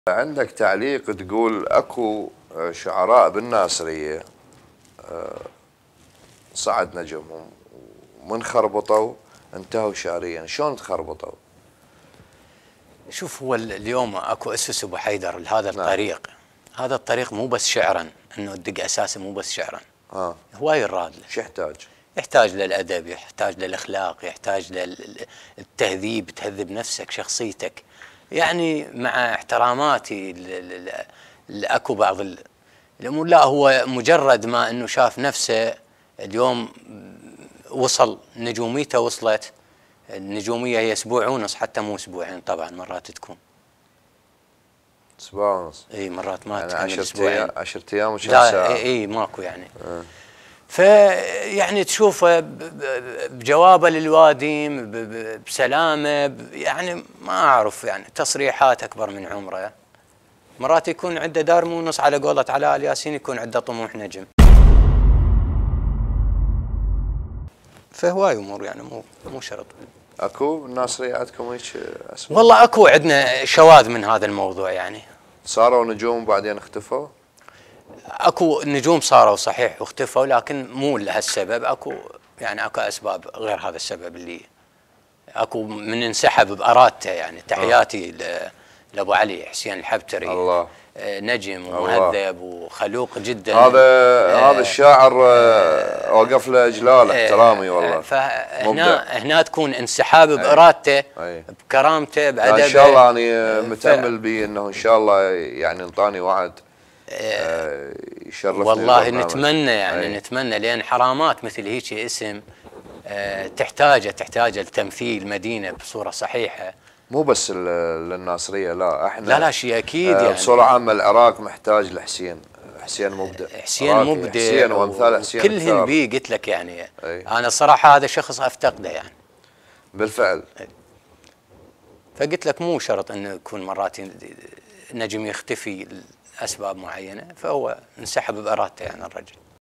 عندك تعليق تقول اكو شعراء بالناصرية صعد نجمهم ومن خربطوا انتهوا شعريا، شلون تخربطوا؟ شوف، هو اليوم اكو اسس ابو حيدر لهذا الطريق. هذا الطريق مو بس شعرا، انه تدق اساسه مو بس شعرا. هواي الراد له. شو يحتاج؟ يحتاج للادب، يحتاج للاخلاق، يحتاج للتهذيب، تهذب نفسك شخصيتك. يعني مع احتراماتي اكو بعض الامور، لا هو مجرد ما انه شاف نفسه اليوم وصل، نجوميته وصلت. النجوميه هي اسبوع ونص، حتى مو اسبوعين، طبعا مرات تكون اسبوع ونص. اي مرات ما يعني تكمل اسبوعين، 10 ايام و10 ساعه. اي ماكو يعني. فيعني تشوفه بجوابه للواديم بسلامه، يعني ما اعرف، يعني تصريحات اكبر من عمره. مرات يكون عنده دار ونص، على قولة علاء الياسين يكون عنده طموح نجم. فهواي امور، يعني مو شرط. اكو بالناصرية عندكم هيك اسماء؟ والله اكو عندنا شواذ من هذا الموضوع، يعني صاروا نجوم بعدين اختفوا؟ اكو نجوم صاروا صحيح واختفوا، لكن مو لهالسبب. اكو اسباب غير هذا السبب، اللي اكو من انسحب بارادته. يعني تحياتي لابو علي حسين الحبتري، الله، نجم ومهذب وخلوق جدا. هذا الشاعر وقف له اجلال احترامي والله. فهنا تكون انسحاب بارادته، بكرامته، بادبه. ان شاء الله انا متامل به انه ان شاء الله يعني انطاني وعد يشرفني. والله نتمنى، يعني نتمنى، لان حرامات مثل هيك اسم تحتاج لتمثيل مدينه بصوره صحيحه، مو بس للناصريه، لا احنا لا شيء اكيد. يعني بصوره عامه العراق محتاج لحسين مبدع، حسين مبدع، حسين وامثال حسين كلهن بيه. قلت لك يعني انا صراحه هذا شخص افتقده يعني بالفعل. فقلت لك مو شرط انه يكون مرات نجم يختفي لاسباب معينه، فهو انسحب بارادته يعني الرجل.